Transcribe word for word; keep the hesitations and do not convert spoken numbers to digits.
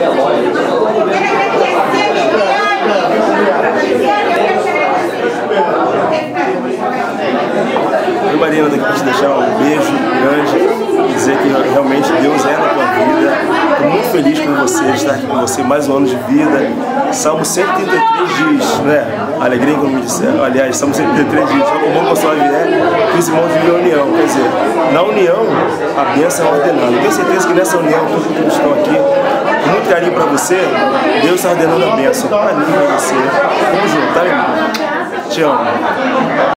Eu, Marina, daqui para te deixar um beijo grande, dizer que realmente Deus é na tua vida. Estou muito feliz com você, de estar aqui com você, mais um ano de vida. Salmo cento e trinta e três diz, né? Alegria, como me disseram. Aliás, Salmo cento e trinta e três diz, só como bom pastor vier, que os irmãos vivem a união. Quer dizer, na união, a bênção é ordenada. Eu tenho certeza que nessa união, todos que estão aqui, com muito carinho para você, Deus está ordenando a bênção para mim e para você. Vamos junto, tá, irmão? Te amo.